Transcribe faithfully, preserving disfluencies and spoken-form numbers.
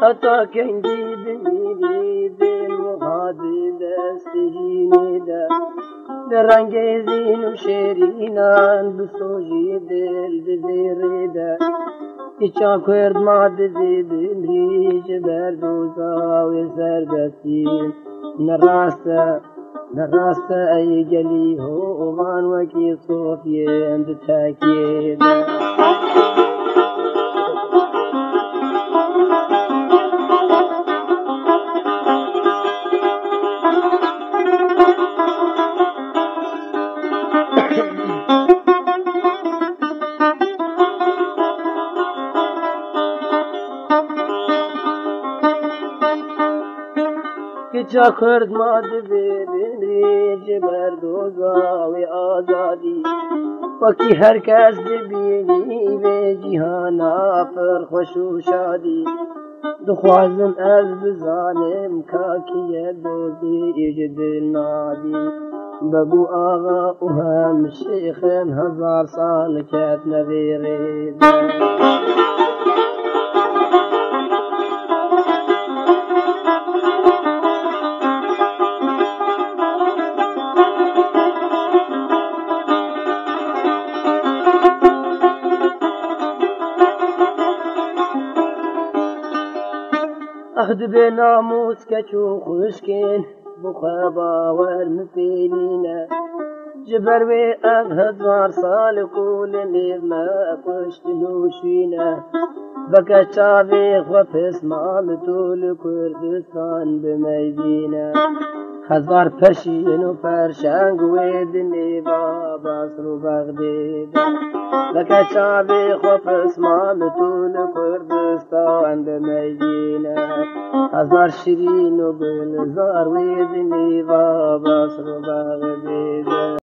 حتى كان جيدني بالمغادي دستجيني دا درنگ زين وشيرينان بسوجي دل بزيريدا كيشا كرد ما دزيد مريج بردوزا ويسر بسين نراسة نراسة أي جلي هو وان وكي صوفي بتاكيدا كيشا كرد ما دزيد مريج بردوزا وآزادي وكي هر کس ببینی به جهانا پر خوش و شادی دخوازم از بزانم کاکی دوزی ایج دل نادی بگو آقا و هم شیخم هزار سال کت نویرید أخذ بناموس كشو خشكين بخابا ورمفينينا جبر وي أبهد وار صالقو لنيب ما قشت نوشينا بكا شابي خفص مامتو لكردستان بميزينا هزار پشین و پرشنگ ویدنی بابا سرو بغدید بکه شابی خوف اسمان طول کردستان بمیدینه هزار شیرین و گلزار ویدنی بابا سرو بغدید